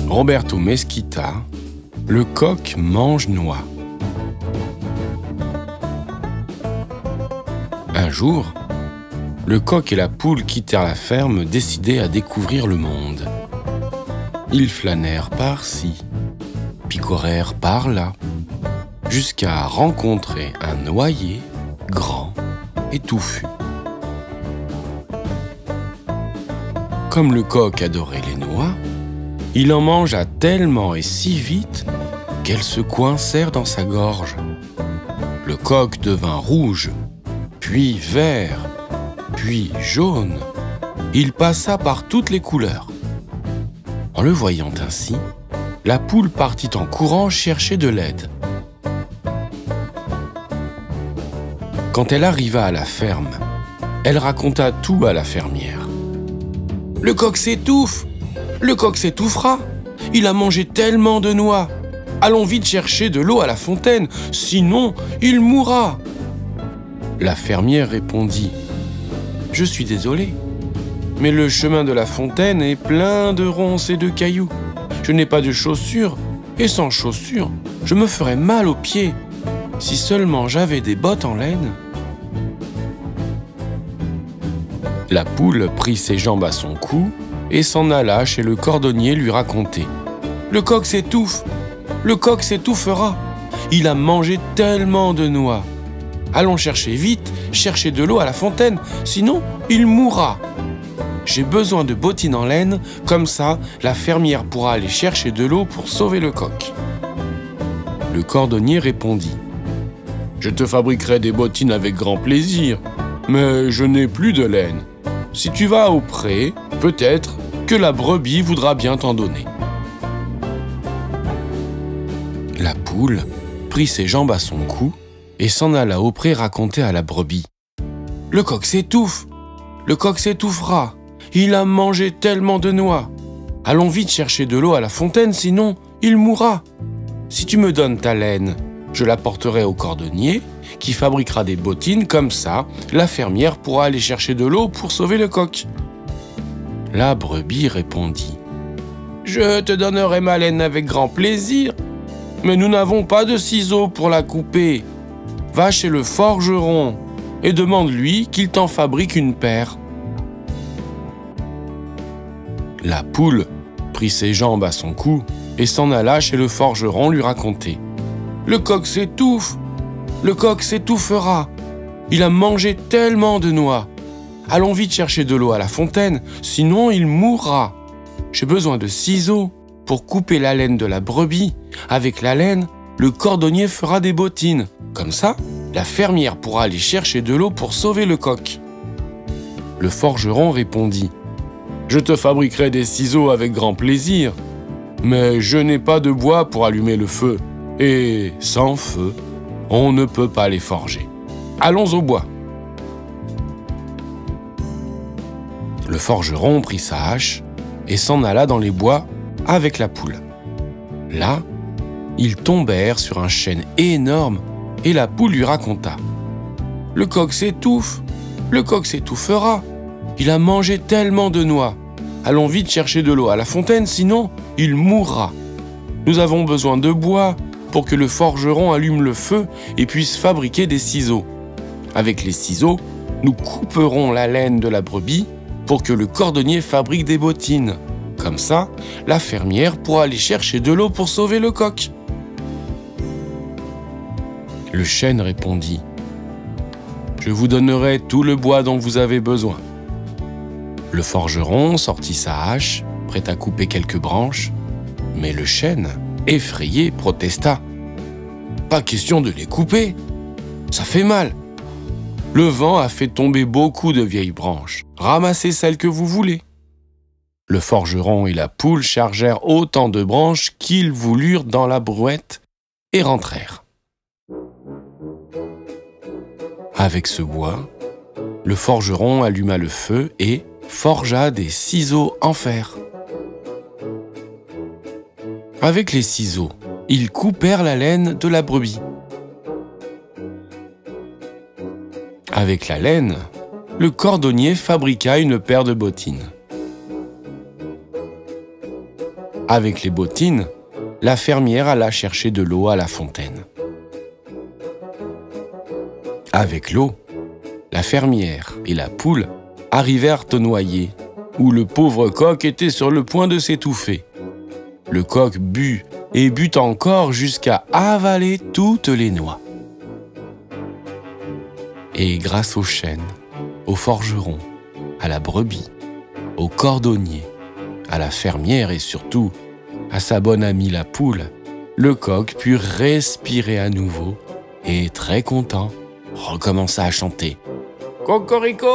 Roberto Mesquita, le coq mange-noix. Un jour, le coq et la poule quittèrent la ferme décidés à découvrir le monde. Ils flânèrent par-ci, picorèrent par-là, jusqu'à rencontrer un noyer grand et touffu. Comme le coq adorait les noix, il en mangea tellement et si vite qu'elles se coincèrent dans sa gorge. Le coq devint rouge, puis vert, puis jaune. Il passa par toutes les couleurs. En le voyant ainsi, la poule partit en courant chercher de l'aide. Quand elle arriva à la ferme, elle raconta tout à la fermière. « Le coq s'étouffe! Le coq s'étouffera! Il a mangé tellement de noix! Allons vite chercher de l'eau à la fontaine, sinon il mourra !» La fermière répondit « Je suis désolée, mais le chemin de la fontaine est plein de ronces et de cailloux. Je n'ai pas de chaussures, et sans chaussures, je me ferais mal aux pieds. Si seulement j'avais des bottes en laine. » La poule prit ses jambes à son cou et s'en alla chez le cordonnier lui raconter. « Le coq s'étouffe! Le coq s'étouffera! Il a mangé tellement de noix! Allons chercher vite, chercher de l'eau à la fontaine, sinon il mourra! J'ai besoin de bottines en laine, comme ça la fermière pourra aller chercher de l'eau pour sauver le coq. » Le cordonnier répondit. « Je te fabriquerai des bottines avec grand plaisir, mais je n'ai plus de laine. Si tu vas au pré, peut-être que la brebis voudra bien t'en donner. » La poule prit ses jambes à son cou et s'en alla au pré raconter à la brebis. « Le coq s'étouffe! Le coq s'étouffera! Il a mangé tellement de noix! Allons vite chercher de l'eau à la fontaine, sinon il mourra! Si tu me donnes ta laine, je la porterai au cordonnier, qui fabriquera des bottines, comme ça, la fermière pourra aller chercher de l'eau pour sauver le coq. » La brebis répondit. « Je te donnerai ma laine avec grand plaisir, mais nous n'avons pas de ciseaux pour la couper. Va chez le forgeron et demande-lui qu'il t'en fabrique une paire. » La poule prit ses jambes à son cou et s'en alla chez le forgeron lui raconter. « Le coq s'étouffe! Le coq s'étouffera! Il a mangé tellement de noix! Allons vite chercher de l'eau à la fontaine, sinon il mourra! J'ai besoin de ciseaux pour couper la laine de la brebis. Avec la laine, le cordonnier fera des bottines. Comme ça, la fermière pourra aller chercher de l'eau pour sauver le coq. » Le forgeron répondit. « Je te fabriquerai des ciseaux avec grand plaisir, mais je n'ai pas de bois pour allumer le feu, et sans feu, on ne peut pas les forger. Allons au bois. » Le forgeron prit sa hache et s'en alla dans les bois avec la poule. Là, ils tombèrent sur un chêne énorme et la poule lui raconta. « Le coq s'étouffe, le coq s'étouffera. Il a mangé tellement de noix. Allons vite chercher de l'eau à la fontaine, sinon il mourra. Nous avons besoin de bois pour que le forgeron allume le feu et puisse fabriquer des ciseaux. Avec les ciseaux, nous couperons la laine de la brebis pour que le cordonnier fabrique des bottines. Comme ça, la fermière pourra aller chercher de l'eau pour sauver le coq. » Le chêne répondit. « Je vous donnerai tout le bois dont vous avez besoin. » Le forgeron sortit sa hache, prêt à couper quelques branches, mais le chêne, effrayé, protesta. « Pas question de les couper, ça fait mal. Le vent a fait tomber beaucoup de vieilles branches. Ramassez celles que vous voulez. » Le forgeron et la poule chargèrent autant de branches qu'ils voulurent dans la brouette et rentrèrent. Avec ce bois, le forgeron alluma le feu et forgea des ciseaux en fer. Avec les ciseaux, ils coupèrent la laine de la brebis. Avec la laine, le cordonnier fabriqua une paire de bottines. Avec les bottines, la fermière alla chercher de l'eau à la fontaine. Avec l'eau, la fermière et la poule arrivèrent au noyer, où le pauvre coq était sur le point de s'étouffer. Le coq but et but encore jusqu'à avaler toutes les noix. Et grâce au chêne, au forgeron, à la brebis, au cordonnier, à la fermière et surtout à sa bonne amie la poule, le coq put respirer à nouveau et, très content, recommença à chanter « Cocorico !